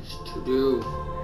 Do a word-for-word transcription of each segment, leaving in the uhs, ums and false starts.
much to do.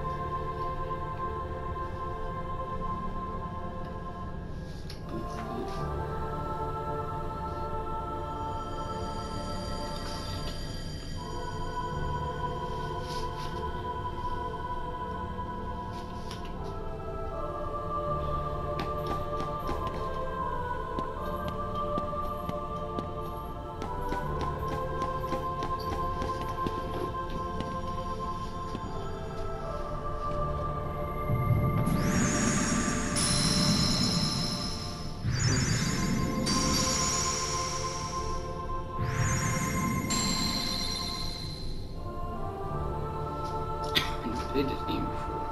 Played this game before.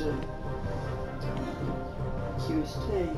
to Q S T.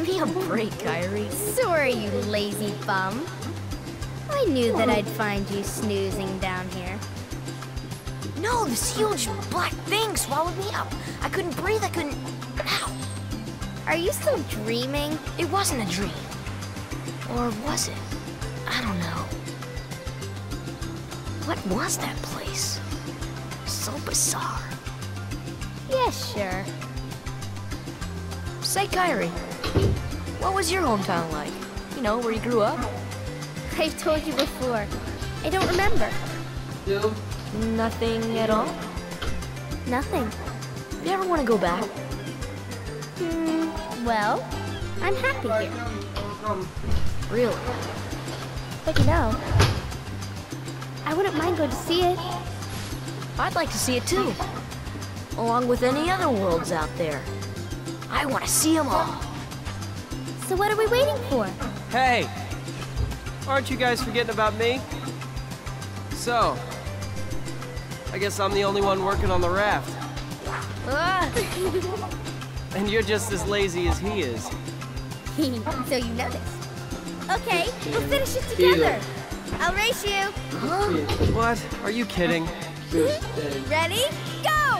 me a break, Kairi. Sorry, you lazy bum. I knew that I'd find you snoozing down here. No, this huge black thing swallowed me up. I couldn't breathe, I couldn't... Ow! Are you still dreaming? It wasn't a dream. Or was it? I don't know. What was that place? So bizarre. Yeah, sure. Say, Kairi, what was your hometown like? You know, where you grew up? I've told you before. I don't remember. Two. Nothing at all? Nothing. You ever want to go back? Hmm, well, I'm happy here. Really? But you know, I wouldn't mind going to see it. I'd like to see it too. Along with any other worlds out there. I want to see them all. So what are we waiting for? Hey! Aren't you guys forgetting about me? So, I guess I'm the only one working on the raft. Ah! And you're just as lazy as he is. So you noticed. Okay, we'll finish it together. I'll race you. Huh? What? Are you kidding? Ready? Go!